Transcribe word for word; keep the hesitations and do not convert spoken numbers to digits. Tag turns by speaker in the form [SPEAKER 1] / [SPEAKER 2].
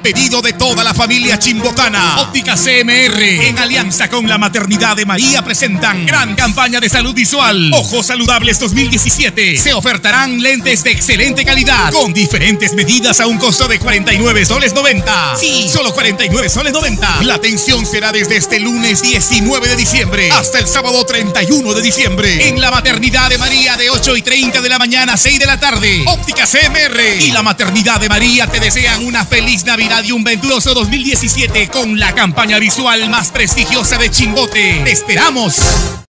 [SPEAKER 1] pedido de toda la familia chimbotana. Óptica C M R, en alianza con la Maternidad de María, presentan gran campaña de salud visual. Ojos Saludables dos mil diecisiete. Se ofertarán lentes de excelente calidad con diferentes medidas a un costo de cuarenta y nueve soles noventa. Sí, solo cuarenta y nueve soles noventa. La atención será desde este lunes diecinueve de diciembre hasta el sábado treinta y uno de diciembre en la Maternidad de María, de ocho y treinta de la mañana a seis de la tarde. Óptica C M R y la Maternidad de María te desean una feliz Navidad y un venturoso dos mil diecisiete con la campaña visual más prestigiosa de Chimbote. ¡Te esperamos!